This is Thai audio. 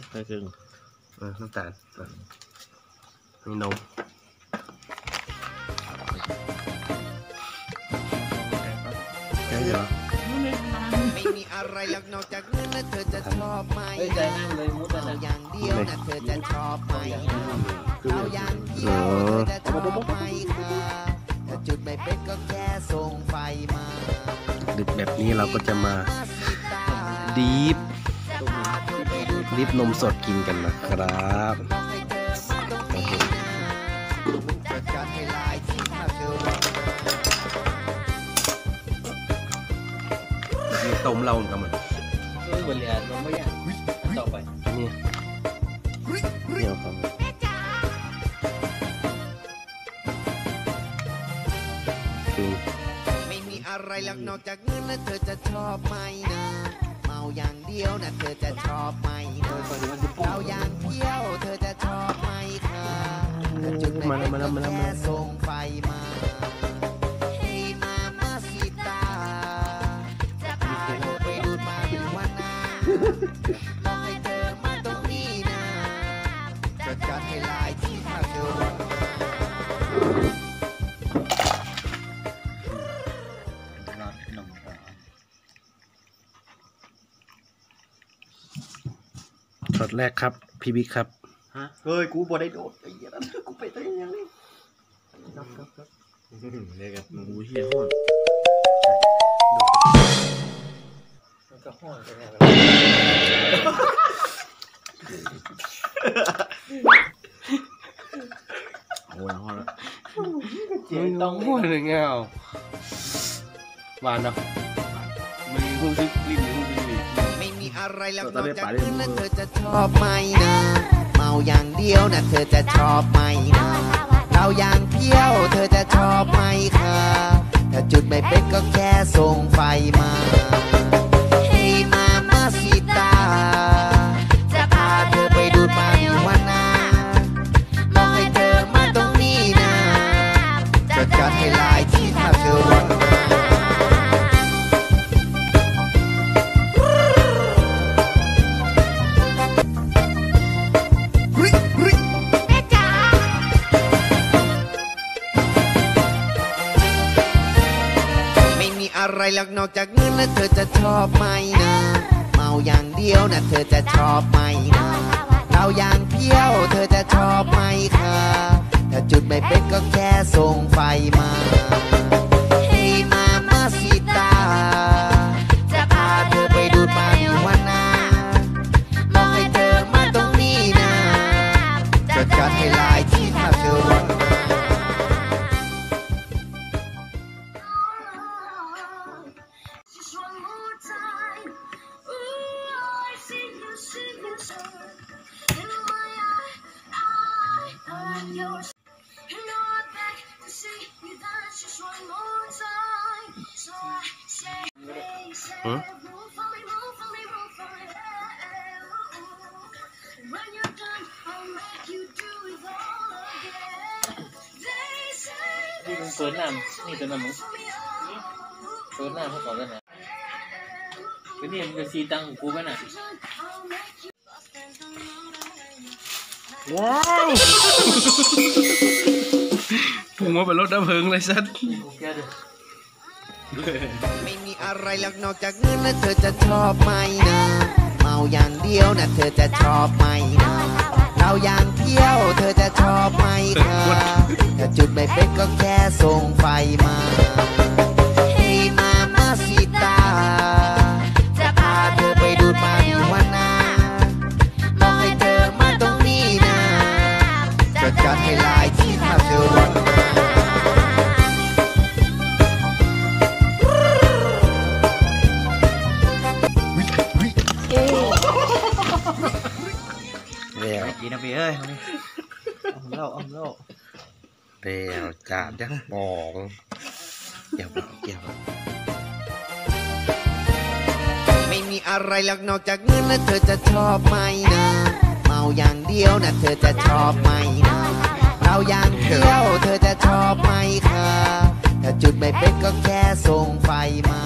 ใส่ครึ่งน้ำตาลมีนมใช่เหรอไม่มีอะไรหรอกนอกจากเงินและเธอจะชอบไหมเอาอย่างเดียวนะเธอจะชอบไหมเอาอย่างเดียวเธอจะชอบไหมค่ะถ้าจุดไม่เป็นก็แค่ส่งไฟมาดึกแบบนี้เราก็จะมาดิฟนมสดกินกันนะครับมีต้มเรากับมันเหมือนเรียนนมไม่ยากต่อไปนี่เดี๋ยวครับไม่มีอะไรหรอกนอกจากเงินและเธอจะชอบไหมนะเมาอย่างเดียวนะเธอจะชอบไหมนะเราอย่างเที่ยวเธอจะชอบไหมค่ะถ้าจุดไม่เป็นก็แค่ส่งไฟมาให้มาสิตาจะพาเธอไปดูมาเป็นวันนาต้องให้เธอมาตรงนี้นะจะจัดให้ลายที่ถ้าเธอช็อตแรกครับพี่บิ๊กครับฮะเฮ้ยกูบ่ได้โดดไอ้เหี้ยนั่นกูไปได้ยังไงครับเนี่ยครับกูเหี้ยห้อนมันก็ห้อนไปแล้วโอ้ยห้อนแล้วต้องห้อนเลยเงาหวานเนาะมีหุ้นซิลิ้นหุ้นซิลิ้นไม่มีอะไรแล้วนอกจากเงินและเธอจะชอบไหมนะเมาอย่างเดียวนะเธอจะชอบไหมนะเราอย่างเที่ยวเธอจะชอบไหมค่ะถ้าจุดไม่เป็นก็แค่ส่งไฟมาให้มาสิตาจะพาเธอไปดูมาอยู่วันนาต้องให้เธอมาตรงนี้นะจะจัดให้ลายที่ถ้าเธอวันอะไรหรอกนอกจากเงินและเธอจะชอบไหมนะเมาอย่างเดียวนะเธอจะชอบไหมนะเราอย่างเที่ยวเธอจะชอบไหมค่ะถ้าจุดไม่เป็นก็แค่ส่งไฟมาให้มาสิตาจะพาเธอไปดูมาอยู่วันนาต้องให้เธอมาตรงนี้นะจะจัดให้ลายที่ถ้าเธอวันเปิดน้ำนี่เปิดน้ำมึงเปิดน้ำเขาก่อนแล้วนะคือนี่มันจะซีตังกูกันน่ะว้าวพุ่งมาเป็นรถดับเพลิงเลยสัตว์ไม่มีอะไรหรอกนอกจากเงินและเธอจะชอบไหมนะเมาอย่างเดียวนะเธอจะชอบไหมนะเราอย่างเที่ยวเธอจะชอบไหมค่ะถ้าจุดไม่เป็นก็แค่ส่งไฟมาให้มาสิตาจะพาเธอไปดูมาอยู่วันนาต้องให้เธอมาตรงนี้นะจะจัดให้ลายที่ถ้าเธอวันกินนะพี่เอ้ยเอาเล่าเดี๋ยวจัดยังบองเกี่ยวไม่มีอะไรหรอกนอกจากเงินและเธอจะชอบไหมนะเมาอย่างเดียวนะเธอจะชอบไหมนะเราอย่างเที่ยวเธอจะชอบไหมค่ะถ้าจุดไม่เป็นก็แค่ส่งไฟมา